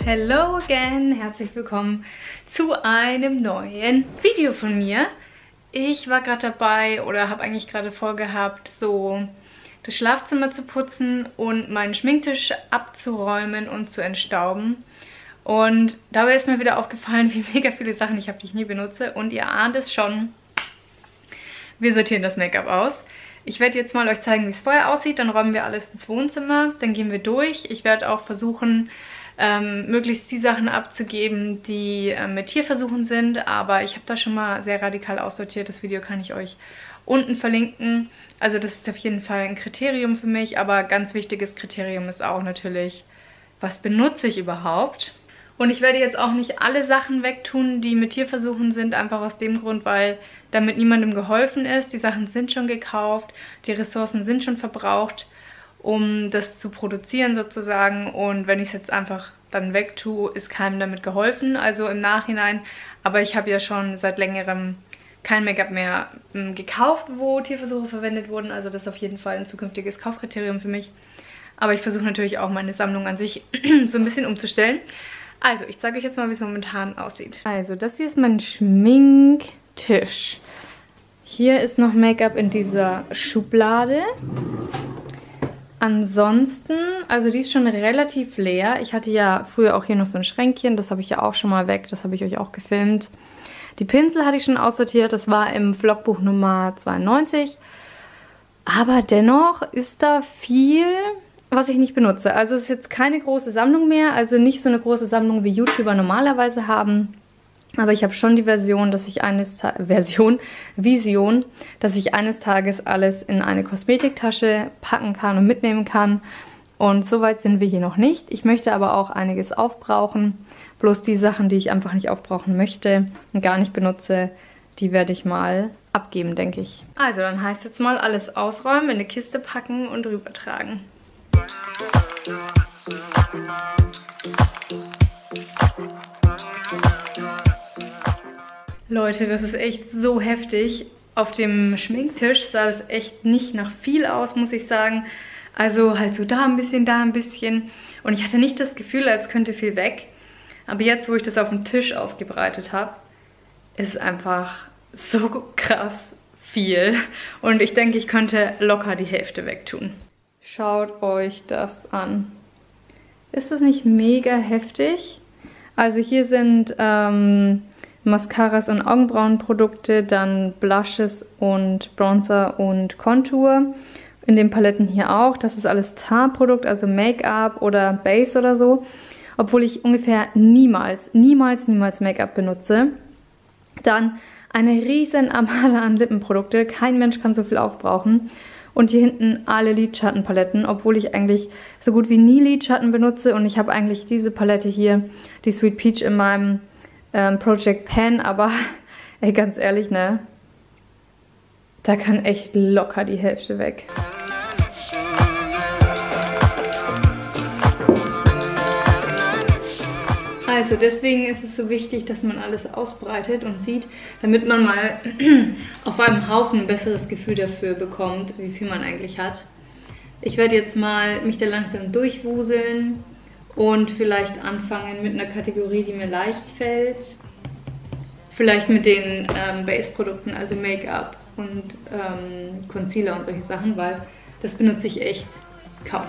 Hello again, herzlich willkommen zu einem neuen Video von mir. Ich war gerade dabei oder habe eigentlich gerade vorgehabt, so das Schlafzimmer zu putzen und meinen Schminktisch abzuräumen und zu entstauben. Und dabei ist mir wieder aufgefallen, wie mega viele Sachen ich habe, die ich nie benutze. Und ihr ahnt es schon, wir sortieren das Make-up aus. Ich werde jetzt mal euch zeigen, wie es vorher aussieht. Dann räumen wir alles ins Wohnzimmer, dann gehen wir durch. Ich werde auch versuchen, möglichst die Sachen abzugeben, die mit Tierversuchen sind. Aber ich habe da schon mal sehr radikal aussortiert. Das Video kann ich euch unten verlinken. Also das ist auf jeden Fall ein Kriterium für mich. Aber ganz wichtiges Kriterium ist auch natürlich, was benutze ich überhaupt? Und ich werde jetzt auch nicht alle Sachen wegtun, die mit Tierversuchen sind, einfach aus dem Grund, weil damit niemandem geholfen ist. Die Sachen sind schon gekauft, die Ressourcen sind schon verbraucht, um das zu produzieren sozusagen. Und wenn ich es jetzt einfach dann wegtue, ist keinem damit geholfen, also im Nachhinein. Aber ich habe ja schon seit längerem kein Make-up mehr gekauft, wo Tierversuche verwendet wurden. Also das ist auf jeden Fall ein zukünftiges Kaufkriterium für mich. Aber ich versuche natürlich auch meine Sammlung an sich so ein bisschen umzustellen. Also, ich zeige euch jetzt mal, wie es momentan aussieht. Also, das hier ist mein Schminktisch. Hier ist noch Make-up in dieser Schublade. Ansonsten, also die ist schon relativ leer. Ich hatte ja früher auch hier noch so ein Schränkchen, das habe ich ja auch schon mal weg, das habe ich euch auch gefilmt. Die Pinsel hatte ich schon aussortiert, das war im Vlogbuch Nummer 92. Aber dennoch ist da viel, was ich nicht benutze. Also es ist jetzt keine große Sammlung mehr, also nicht so eine große Sammlung wie YouTuber normalerweise haben. Aber ich habe schon die Vision, dass ich eines Tages alles in eine Kosmetiktasche packen kann und mitnehmen kann. Und so weit sind wir hier noch nicht. Ich möchte aber auch einiges aufbrauchen. Bloß die Sachen, die ich einfach nicht aufbrauchen möchte und gar nicht benutze, die werde ich mal abgeben, denke ich. Also dann heißt jetzt mal alles ausräumen, in eine Kiste packen und rübertragen. Leute, das ist echt so heftig. Auf dem Schminktisch sah das echt nicht nach viel aus, muss ich sagen. Also halt so da ein bisschen, da ein bisschen. Und ich hatte nicht das Gefühl, als könnte viel weg. Aber jetzt, wo ich das auf dem Tisch ausgebreitet habe, ist es einfach so krass viel. Und ich denke, ich könnte locker die Hälfte wegtun. Schaut euch das an. Ist das nicht mega heftig? Also hier sind Mascaras und Augenbrauenprodukte, dann Blushes und Bronzer und Contour. In den Paletten hier auch. Das ist alles Tarnprodukt, also Make-up oder Base oder so. Obwohl ich ungefähr niemals Make-up benutze. Dann eine riesen Armada an Lippenprodukte. Kein Mensch kann so viel aufbrauchen. Und hier hinten alle Lidschattenpaletten, obwohl ich eigentlich so gut wie nie Lidschatten benutze. Und ich habe eigentlich diese Palette hier, die Sweet Peach, in meinem Project Pan. Aber ey, ganz ehrlich, ne? Da kann echt locker die Hälfte weg. Also deswegen ist es so wichtig, dass man alles ausbreitet und sieht, damit man mal auf einem Haufen ein besseres Gefühl dafür bekommt, wie viel man eigentlich hat. Ich werde jetzt mal mich da langsam durchwuseln und vielleicht anfangen mit einer Kategorie, die mir leicht fällt. Vielleicht mit den Base-Produkten, also Make-up und Concealer und solche Sachen, weil das benutze ich echt kaum.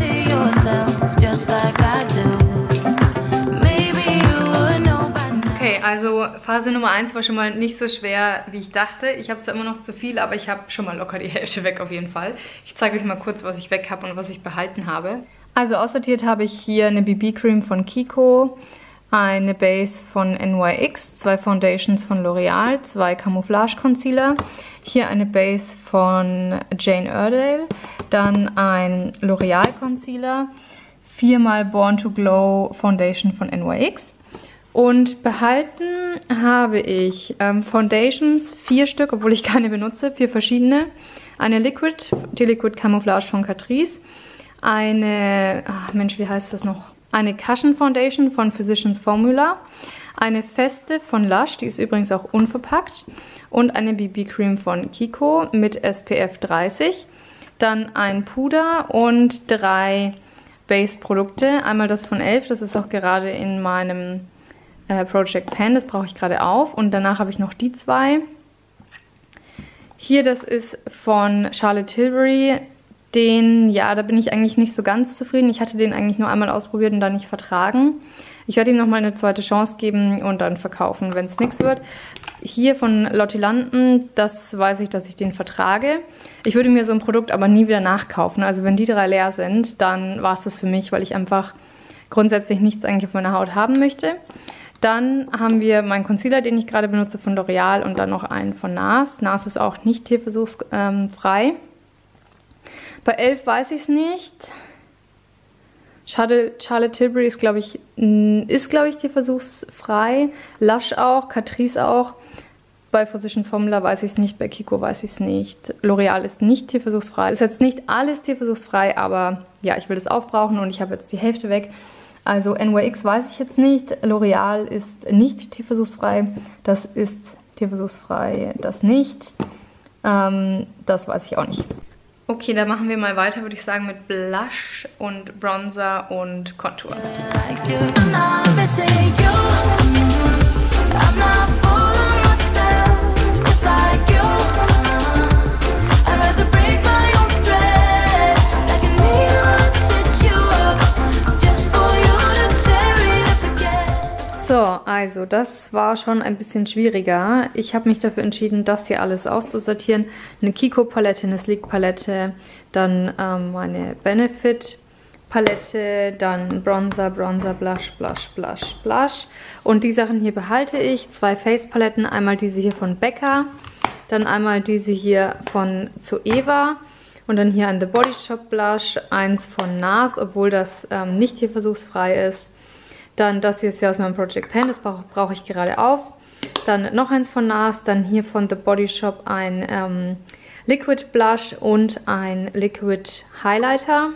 Okay, also Phase Nummer 1 war schon mal nicht so schwer, wie ich dachte. Ich habe zwar immer noch zu viel, aber ich habe schon mal locker die Hälfte weg auf jeden Fall. Ich zeige euch mal kurz, was ich weg habe und was ich behalten habe. Also aussortiert habe ich hier eine BB-Cream von Kiko, eine Base von NYX, 2 Foundations von L'Oreal, 2 Camouflage-Concealer, hier eine Base von Jane Iredale, dann ein L'Oreal-Concealer, 4x Born to Glow Foundation von NYX. Und behalten habe ich Foundations, 4 Stück, obwohl ich keine benutze, 4 verschiedene. Eine Liquid, die Liquid Camouflage von Catrice. Eine, Mensch, wie heißt das noch? Eine Cushion Foundation von Physicians Formula. Eine feste von Lush, die ist übrigens auch unverpackt. Und eine BB-Cream von Kiko mit SPF 30. Dann ein Puder und 3 Base-Produkte. Einmal das von e.l.f., das ist auch gerade in meinem Project Pan, das brauche ich gerade auf. Und danach habe ich noch die zwei. Hier, das ist von Charlotte Tilbury. Den, ja, da bin ich eigentlich nicht so ganz zufrieden. Ich hatte den eigentlich nur einmal ausprobiert und dann nicht vertragen. Ich werde ihm nochmal eine zweite Chance geben und dann verkaufen, wenn es nichts wird. Hier von Lotte London, das weiß ich, dass ich den vertrage. Ich würde mir so ein Produkt aber nie wieder nachkaufen. Also wenn die 3 leer sind, dann war es das für mich, weil ich einfach grundsätzlich nichts eigentlich auf meiner Haut haben möchte. Dann haben wir meinen Concealer, den ich gerade benutze von L'Oreal und dann noch einen von NARS. NARS ist auch nicht tierversuchsfrei. Bei e.l.f. weiß ich es nicht. Charlotte Tilbury ist, glaube ich, tierversuchsfrei. Lush auch, Catrice auch. Bei Physicians Formula weiß ich es nicht, bei Kiko weiß ich es nicht. L'Oreal ist nicht tierversuchsfrei. Ist jetzt nicht alles tierversuchsfrei, aber ja, ich will das aufbrauchen und ich habe jetzt die Hälfte weg. Also NYX weiß ich jetzt nicht. L'Oreal ist nicht tierversuchsfrei. Das ist tierversuchsfrei, das nicht. Das weiß ich auch nicht. Okay, dann machen wir mal weiter, würde ich sagen, mit Blush und Bronzer und Contour. So, also das war schon ein bisschen schwieriger. Ich habe mich dafür entschieden, das hier alles auszusortieren. Eine Kiko-Palette, eine Sleek-Palette, dann meine Benefit-Palette, dann Bronzer, Blush, Blush, Blush, Blush. Und die Sachen hier behalte ich. 2 Face-Paletten, einmal diese hier von Becca, dann einmal diese hier von Zoeva und dann hier ein The Body Shop Blush, eins von NARS, obwohl das nicht hier versuchsfrei ist. Dann das hier ist ja aus meinem Project Pan, das brauche ich gerade auf. Dann noch eins von NARS, dann hier von The Body Shop ein Liquid Blush und ein Liquid Highlighter.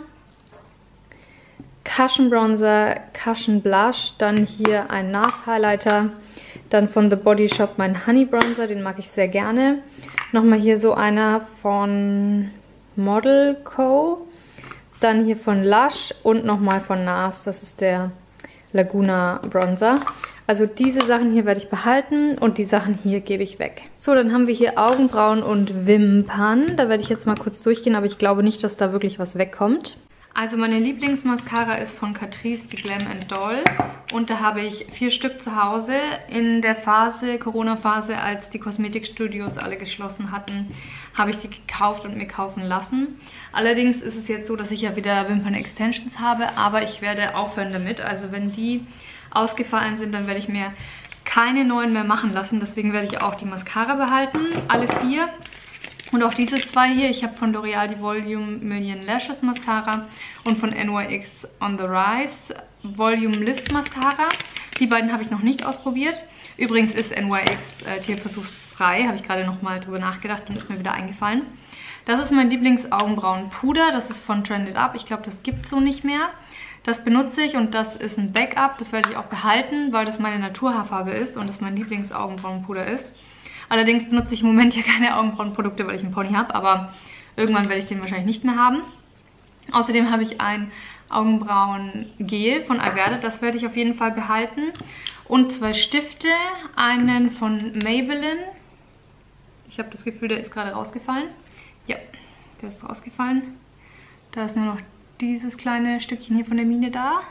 Cushion Bronzer, Cushion Blush, dann hier ein NARS Highlighter. Dann von The Body Shop mein Honey Bronzer, den mag ich sehr gerne. Nochmal hier so einer von Model Co. Dann hier von Lush und nochmal von NARS, das ist der Laguna Bronzer. Also diese Sachen hier werde ich behalten und die Sachen hier gebe ich weg. So, dann haben wir hier Augenbrauen und Wimpern. Da werde ich jetzt mal kurz durchgehen, aber ich glaube nicht, dass da wirklich was wegkommt. Also meine Lieblingsmascara ist von Catrice, die Glam & Doll. Und da habe ich 4 Stück zu Hause. In der Corona-Phase, als die Kosmetikstudios alle geschlossen hatten, habe ich die gekauft und mir kaufen lassen. Allerdings ist es jetzt so, dass ich ja wieder Wimpern-Extensions habe, aber ich werde aufhören damit. Also wenn die ausgefallen sind, dann werde ich mir keine neuen mehr machen lassen. Deswegen werde ich auch die Mascara behalten, alle 4. Und auch diese 2 hier, ich habe von L'Oreal die Volume Million Lashes Mascara und von NYX On The Rise Volume Lift Mascara. Die beiden habe ich noch nicht ausprobiert. Übrigens ist NYX tierversuchsfrei, habe ich gerade nochmal drüber nachgedacht und ist mir wieder eingefallen. Das ist mein Lieblingsaugenbrauenpuder, das ist von Trended Up. Ich glaube, das gibt es so nicht mehr. Das benutze ich und das ist ein Backup, das werde ich auch behalten, weil das meine Naturhaarfarbe ist und das mein Lieblingsaugenbrauenpuder ist. Allerdings benutze ich im Moment ja keine Augenbrauenprodukte, weil ich einen Pony habe, aber irgendwann werde ich den wahrscheinlich nicht mehr haben. Außerdem habe ich ein Augenbrauengel von Alverde, das werde ich auf jeden Fall behalten. Und 2 Stifte, einen von Maybelline. Ich habe das Gefühl, der ist gerade rausgefallen. Ja, der ist rausgefallen. Da ist nur noch dieses kleine Stückchen hier von der Mine da.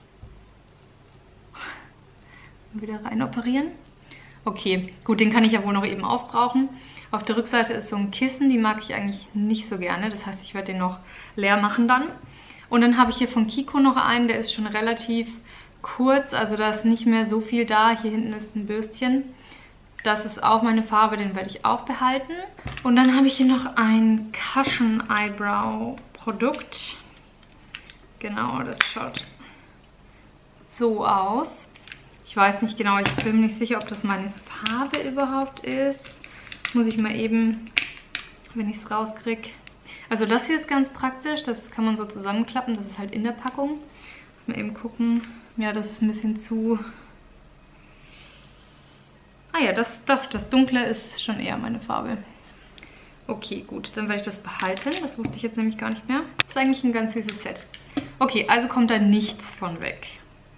Wieder rein operieren. Okay, gut, den kann ich ja wohl noch eben aufbrauchen. Auf der Rückseite ist so ein Kissen, die mag ich eigentlich nicht so gerne. Das heißt, ich werde den noch leer machen dann. Und dann habe ich hier von Kiko noch einen, der ist schon relativ kurz. Also da ist nicht mehr so viel da. Hier hinten ist ein Bürstchen. Das ist auch meine Farbe, den werde ich auch behalten. Und dann habe ich hier noch ein Cushion Eyebrow Produkt. Genau, das schaut so aus. Ich weiß nicht genau, ich bin mir nicht sicher, ob das meine Farbe überhaupt ist. Muss ich mal eben, wenn ich es rauskriege. Also das hier ist ganz praktisch, das kann man so zusammenklappen, das ist halt in der Packung. Muss mal eben gucken. Ja, das ist ein bisschen zu... Ah ja, das Dunkle ist schon eher meine Farbe. Okay, gut, dann werde ich das behalten. Das wusste ich jetzt nämlich gar nicht mehr. Das ist eigentlich ein ganz süßes Set. Okay, also kommt da nichts von weg.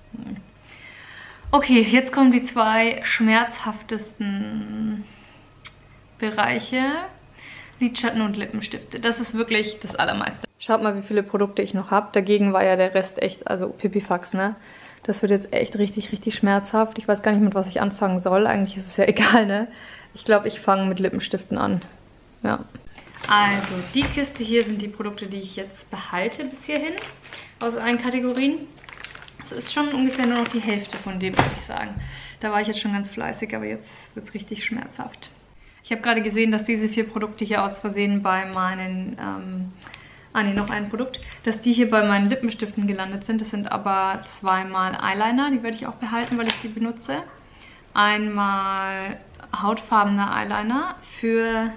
Okay, jetzt kommen die zwei schmerzhaftesten Bereiche. Lidschatten und Lippenstifte. Das ist wirklich das Allermeiste. Schaut mal, wie viele Produkte ich noch habe. Dagegen war ja der Rest echt, also Pipifax, ne? Das wird jetzt echt richtig, richtig schmerzhaft. Ich weiß gar nicht, mit was ich anfangen soll. Eigentlich ist es ja egal, ne? Ich glaube, ich fange mit Lippenstiften an. Ja. Also, die Kiste hier sind die Produkte, die ich jetzt behalte bis hierhin. Aus allen Kategorien. Das ist schon ungefähr nur noch die Hälfte von dem, würde ich sagen. Da war ich jetzt schon ganz fleißig, aber jetzt wird es richtig schmerzhaft. Ich habe gerade gesehen, dass diese 4 Produkte hier aus Versehen bei meinen, noch ein Produkt, dass die hier bei meinen Lippenstiften gelandet sind. Das sind aber zweimal Eyeliner, die werde ich auch behalten, weil ich die benutze. Einmal hautfarbener Eyeliner für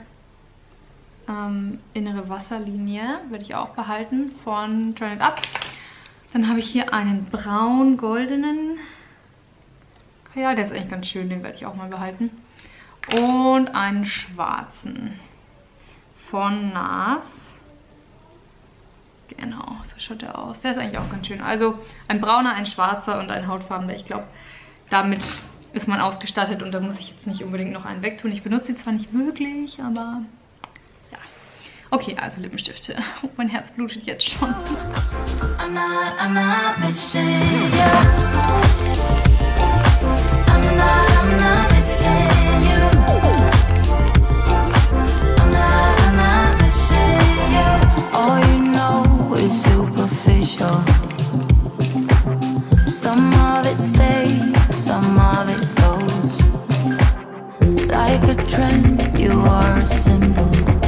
innere Wasserlinie, werde ich auch behalten von Turn It Up. Dann habe ich hier einen braun-goldenen Kajal, der ist eigentlich ganz schön, den werde ich auch mal behalten. Und einen schwarzen von NARS. Genau, so schaut der aus. Der ist eigentlich auch ganz schön. Also ein brauner, ein schwarzer und ein hautfarbener. Ich glaube, damit ist man ausgestattet und da muss ich jetzt nicht unbedingt noch einen wegtun. Ich benutze sie zwar nicht wirklich, aber ja. Okay, also Lippenstifte. Oh, mein Herz blutet jetzt schon. I'm not missing you. I'm not missing you. I'm not missing you. All you know is superficial. Some of it stays, some of it goes. Like a trend, you are a symbol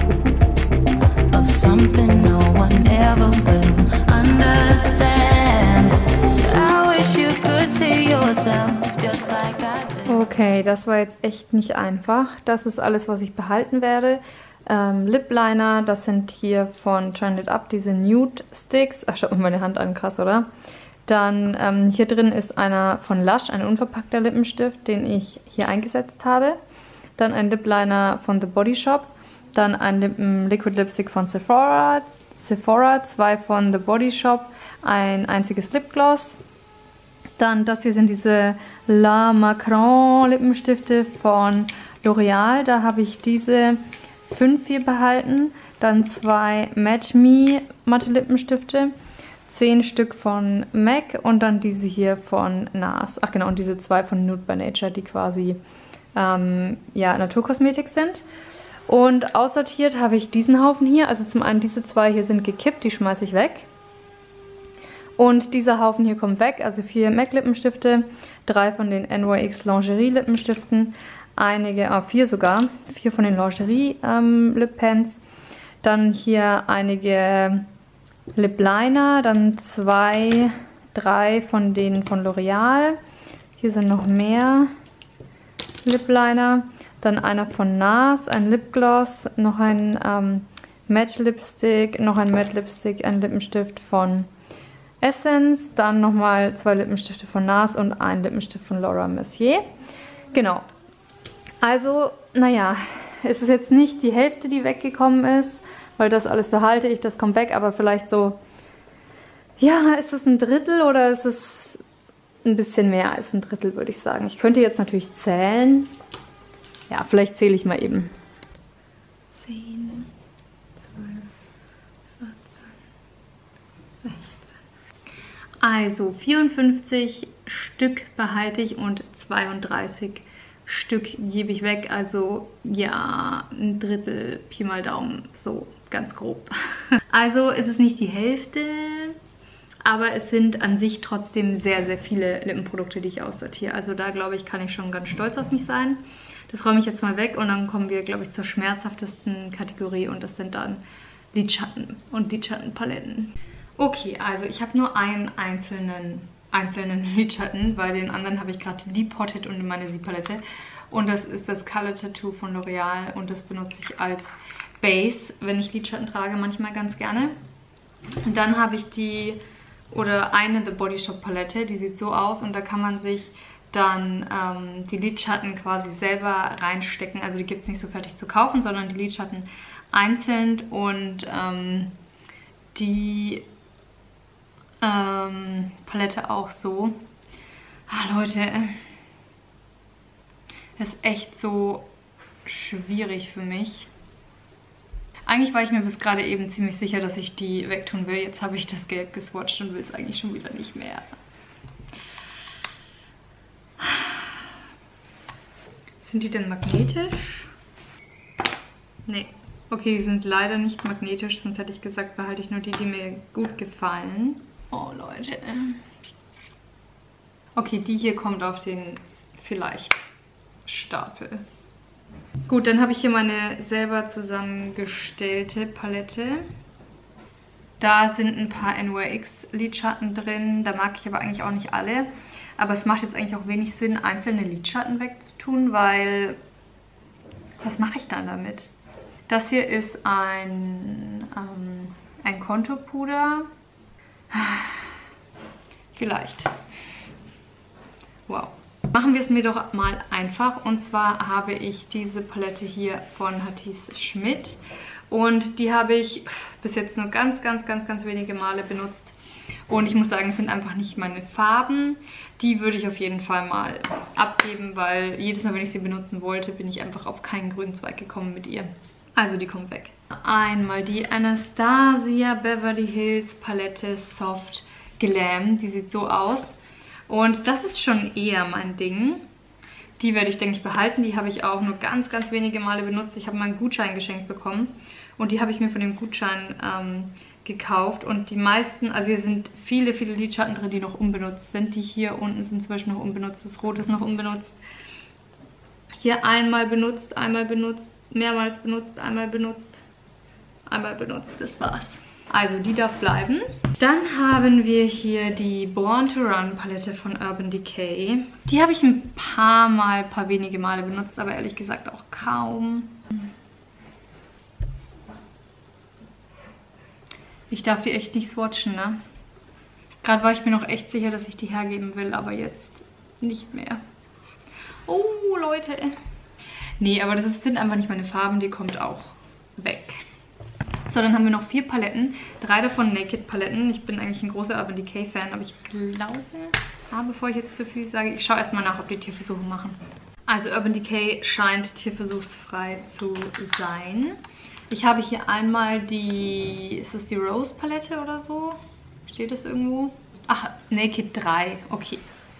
of something no one ever will understand. I wish you could see yourself just like I did. Okay, das war jetzt echt nicht einfach. Das ist alles, was ich behalten werde. Lip Liner, das sind hier von Turn It Up, diese Nude Sticks. Ach, schaut mal meine Hand an, krass, oder? Dann hier drin ist einer von Lush, ein unverpackter Lippenstift, den ich hier eingesetzt habe. Dann ein Lip Liner von The Body Shop. Dann ein Liquid Lipstick von Sephora, 2 von The Body Shop, ein einziges Lipgloss. Dann das hier sind diese La Macron Lippenstifte von L'Oreal. Da habe ich diese 5 hier behalten. Dann 2 Match Me Matte Lippenstifte, 10 Stück von MAC und dann diese hier von NARS. Ach genau, und diese 2 von Nude by Nature, die quasi ja, Naturkosmetik sind. Und aussortiert habe ich diesen Haufen hier. Also zum einen diese 2 hier sind gekippt, die schmeiße ich weg. Und dieser Haufen hier kommt weg, also 4 MAC Lippenstifte, 3 von den NYX Lingerie Lippenstiften, einige, 4 sogar, 4 von den Lingerie Lip Pens, dann hier einige Lip Liner, dann 2, 3 von denen von L'Oreal, hier sind noch mehr Lip Liner, dann einer von NARS, ein Lipgloss, noch ein Matte Lipstick, noch ein Matte Lipstick, ein Lippenstift von Essence, dann nochmal 2 Lippenstifte von NARS und ein Lippenstift von Laura Mercier. Genau. Also, naja, es ist jetzt nicht die Hälfte, die weggekommen ist, weil das alles behalte ich, das kommt weg, aber vielleicht so, ja, ist es ein Drittel oder ist es ein bisschen mehr als ein Drittel, würde ich sagen. Ich könnte jetzt natürlich zählen. Ja, vielleicht zähle ich mal eben. 10, 12, 14, 16. Also 54 Stück behalte ich und 32 Stück gebe ich weg. Also ja, ein Drittel, Pi mal Daumen, so ganz grob. Also es ist nicht die Hälfte, aber es sind an sich trotzdem sehr, sehr viele Lippenprodukte, die ich aussortiere. Also da, glaube ich, kann ich schon ganz stolz auf mich sein. Das räume ich jetzt mal weg und dann kommen wir, glaube ich, zur schmerzhaftesten Kategorie und das sind dann Lidschatten und Lidschattenpaletten. Okay, also ich habe nur einen einzelnen Lidschatten, weil den anderen habe ich gerade depottet und in meine Sie-Palette. Und das ist das Color Tattoo von L'Oreal und das benutze ich als Base, wenn ich Lidschatten trage, manchmal ganz gerne. Und dann habe ich eine The Body Shop Palette, die sieht so aus und da kann man sich dann die Lidschatten quasi selber reinstecken. Also die gibt es nicht so fertig zu kaufen, sondern die Lidschatten einzeln und die Palette auch so. Ah, Leute, das ist echt so schwierig für mich. Eigentlich war ich mir bis gerade eben ziemlich sicher, dass ich die wegtun will. Jetzt habe ich das Gelb geswatcht und will es eigentlich schon wieder nicht mehr. Sind die denn magnetisch? Nee. Okay, die sind leider nicht magnetisch, sonst hätte ich gesagt, behalte ich nur die, die mir gut gefallen. Oh, Leute. Okay, die hier kommt auf den vielleicht Stapel. Gut, dann habe ich hier meine selber zusammengestellte Palette. Da sind ein paar NYX Lidschatten drin. Da mag ich aber eigentlich auch nicht alle. Aber es macht jetzt eigentlich auch wenig Sinn, einzelne Lidschatten wegzutun, weil... Was mache ich dann damit? Das hier ist ein Konturpuder. Vielleicht. Wow. Machen wir es mir doch mal einfach. Und zwar habe ich diese Palette hier von Hatice Schmidt. Und die habe ich bis jetzt nur ganz wenige Male benutzt. Und ich muss sagen, es sind einfach nicht meine Farben. Die würde ich auf jeden Fall mal abgeben, weil jedes Mal, wenn ich sie benutzen wollte, bin ich einfach auf keinen grünen Zweig gekommen mit ihr. Also die kommt weg. Einmal die Anastasia Beverly Hills Palette Soft Glam. Die sieht so aus. Und das ist schon eher mein Ding. Die werde ich, denke ich, behalten. Die habe ich auch nur ganz wenige Male benutzt. Ich habe mal einen Gutschein geschenkt bekommen. Und die habe ich mir von dem Gutschein gekauft. Und die meisten, also hier sind viele Lidschatten drin, die noch unbenutzt sind. Die hier unten sind zum Beispiel noch unbenutzt. Das Rot ist noch unbenutzt. Hier einmal benutzt, mehrmals benutzt, einmal benutzt. Das war's. Also die darf bleiben. Dann haben wir hier die Born to Run Palette von Urban Decay. Die habe ich ein paar wenige Male benutzt, aber ehrlich gesagt auch kaum. Ich darf die echt nicht swatchen, ne? Gerade war ich mir noch echt sicher, dass ich die hergeben will, aber jetzt nicht mehr. Oh, Leute. Nee, aber das sind einfach nicht meine Farben, die kommt auch weg. So, dann haben wir noch 4 Paletten. 3 davon Naked Paletten. Ich bin eigentlich ein großer Urban Decay Fan, aber ich glaube, bevor ich jetzt zu viel sage, ich schaue erstmal nach, ob die Tierversuche machen. Also Urban Decay scheint tierversuchsfrei zu sein. Ich habe hier einmal die, ist das die Rose Palette oder so? Steht das irgendwo? Ach, Naked 3, okay.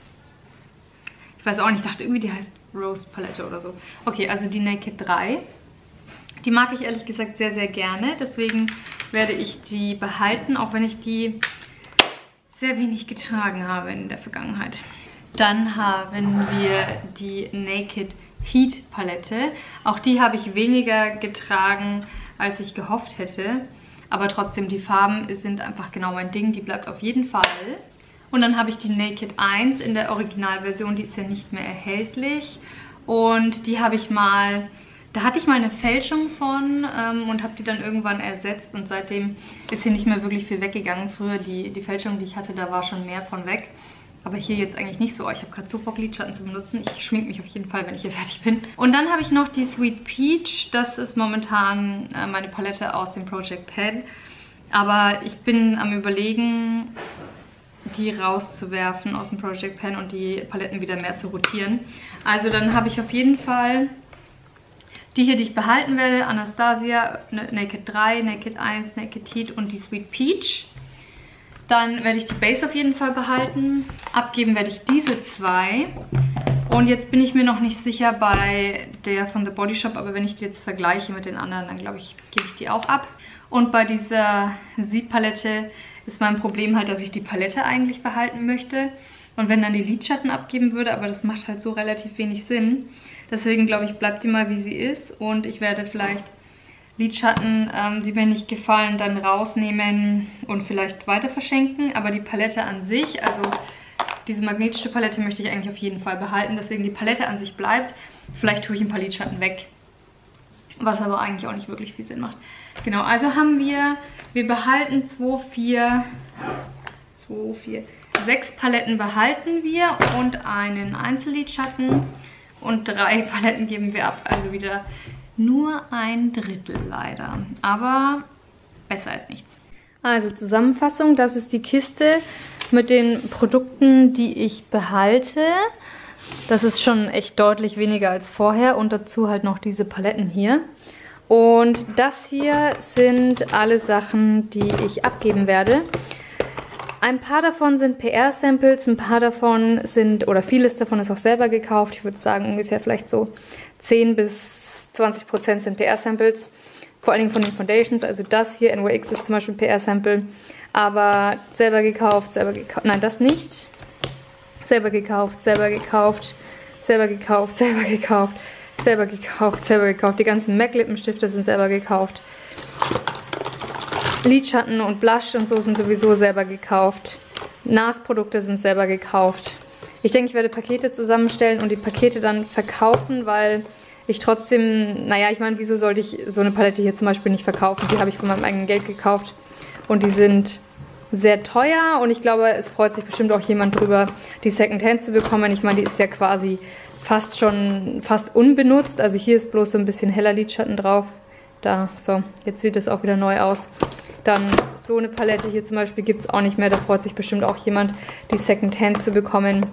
Ich weiß auch nicht, ich dachte irgendwie, die heißt Rose Palette oder so. Okay, also die Naked 3. Die mag ich ehrlich gesagt sehr gerne. Deswegen werde ich die behalten, auch wenn ich die sehr wenig getragen habe in der Vergangenheit. Dann haben wir die Naked Heat Palette. Auch die habe ich weniger getragen, als ich gehofft hätte. Aber trotzdem, die Farben sind einfach genau mein Ding. Die bleibt auf jeden Fall. Und dann habe ich die Naked 1 in der Originalversion. Die ist ja nicht mehr erhältlich. Und die habe ich mal... Da hatte ich mal eine Fälschung von und habe die dann irgendwann ersetzt. Und seitdem ist hier nicht mehr wirklich viel weggegangen. Früher die Fälschung, die ich hatte, da war schon mehr von weg. Aber hier jetzt eigentlich nicht so. Ich habe gerade so Bock, Lidschatten zu benutzen. Ich schminke mich auf jeden Fall, wenn ich hier fertig bin. Und dann habe ich noch die Sweet Peach. Das ist momentan meine Palette aus dem Project Pan. Aber ich bin am Überlegen, die rauszuwerfen aus dem Project Pan und die Paletten wieder mehr zu rotieren. Also dann habe ich auf jeden Fall die hier, die ich behalten werde. Anastasia, Naked 3, Naked 1, Naked Heat und die Sweet Peach. Dann werde ich die Base auf jeden Fall behalten. Abgeben werde ich diese 2. Und jetzt bin ich mir noch nicht sicher bei der von The Body Shop, aber wenn ich die jetzt vergleiche mit den anderen, dann glaube ich, gebe ich die auch ab. Und bei dieser Siebpalette ist mein Problem halt, dass ich die Palette eigentlich behalten möchte. Und wenn dann die Lidschatten abgeben würde, aber das macht halt so relativ wenig Sinn. Deswegen glaube ich, bleibt die mal wie sie ist. Und ich werde vielleicht Lidschatten, die mir nicht gefallen, dann rausnehmen und vielleicht weiter verschenken. Aber die Palette an sich, also diese magnetische Palette möchte ich eigentlich auf jeden Fall behalten. Deswegen die Palette an sich bleibt. Vielleicht tue ich ein paar Lidschatten weg. Was aber eigentlich auch nicht wirklich viel Sinn macht. Genau, also haben wir behalten 6 Paletten behalten wir und einen Einzellidschatten. Und 3 Paletten geben wir ab. Also wieder nur ein Drittel leider. Aber besser als nichts. Also Zusammenfassung, das ist die Kiste mit den Produkten, die ich behalte. Das ist schon echt deutlich weniger als vorher und dazu halt noch diese Paletten hier. Und das hier sind alle Sachen, die ich abgeben werde. Ein paar davon sind PR-Samples, ein paar davon sind, oder vieles davon ist auch selber gekauft. Ich würde sagen ungefähr vielleicht so 10 bis 20% sind PR-Samples. Vor allen Dingen von den Foundations, also das hier, NYX ist zum Beispiel ein PR-Sample, aber selber gekauft, nein, das nicht. Selber gekauft, selber gekauft, selber gekauft, selber gekauft, selber gekauft, selber gekauft. Die ganzen MAC-Lippenstifte sind selber gekauft. Lidschatten und Blush und so sind sowieso selber gekauft. NARS-Produkte sind selber gekauft. Ich denke, ich werde Pakete zusammenstellen und die Pakete dann verkaufen, weil ich trotzdem, naja, ich meine, wieso sollte ich so eine Palette hier zum Beispiel nicht verkaufen? Die habe ich von meinem eigenen Geld gekauft und die sind sehr teuer und ich glaube, es freut sich bestimmt auch jemand drüber, die Secondhand zu bekommen. Ich meine, die ist ja quasi fast unbenutzt. Also hier ist bloß so ein bisschen heller Lidschatten drauf. Da, so, jetzt sieht es auch wieder neu aus. Dann so eine Palette hier zum Beispiel gibt es auch nicht mehr. Da freut sich bestimmt auch jemand, die Secondhand zu bekommen.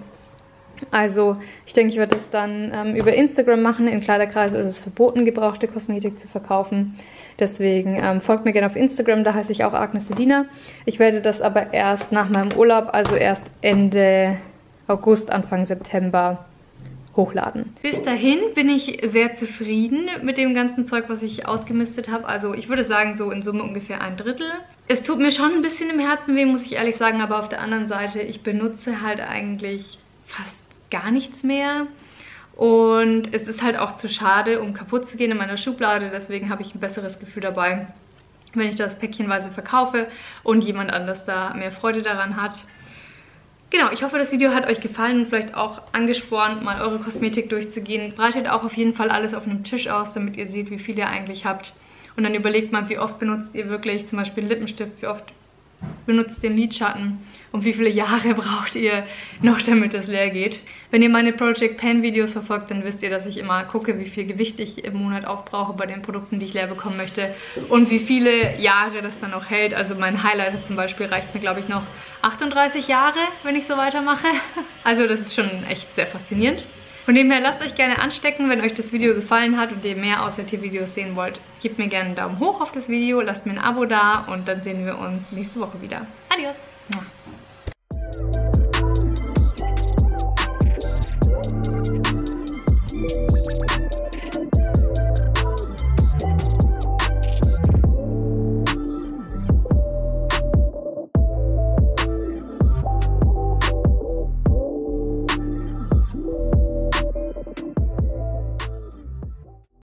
Also ich denke, ich werde das dann über Instagram machen. In Kleiderkreisen ist es verboten, gebrauchte Kosmetik zu verkaufen. Deswegen folgt mir gerne auf Instagram, da heiße ich auch Agnes Sedina. Ich werde das aber erst nach meinem Urlaub, also erst Ende August, Anfang September hochladen. Bis dahin bin ich sehr zufrieden mit dem ganzen Zeug, was ich ausgemistet habe. Also ich würde sagen, so in Summe ungefähr 1/3. Es tut mir schon ein bisschen im Herzen weh, muss ich ehrlich sagen, aber auf der anderen Seite, ich benutze halt eigentlich fast gar nichts mehr. Und es ist halt auch zu schade, um kaputt zu gehen in meiner Schublade. Deswegen habe ich ein besseres Gefühl dabei, wenn ich das päckchenweise verkaufe und jemand anders da mehr Freude daran hat. Genau, ich hoffe, das Video hat euch gefallen und vielleicht auch angespornt, mal eure Kosmetik durchzugehen. Breitet auch auf jeden Fall alles auf einem Tisch aus, damit ihr seht, wie viel ihr eigentlich habt. Und dann überlegt mal, wie oft benutzt ihr wirklich zum Beispiel Lippenstift, wie oft benutzt den Lidschatten und wie viele Jahre braucht ihr noch, damit das leer geht. Wenn ihr meine Project Pan Videos verfolgt, dann wisst ihr, dass ich immer gucke, wie viel Gewicht ich im Monat aufbrauche bei den Produkten, die ich leer bekommen möchte und wie viele Jahre das dann noch hält. Also mein Highlighter zum Beispiel reicht mir, glaube ich, noch 38 Jahre, wenn ich so weitermache. Also das ist schon echt sehr faszinierend. Von dem her, lasst euch gerne anstecken, wenn euch das Video gefallen hat und ihr mehr Aussortiervideos sehen wollt. Gebt mir gerne einen Daumen hoch auf das Video, lasst mir ein Abo da und dann sehen wir uns nächste Woche wieder. Adios!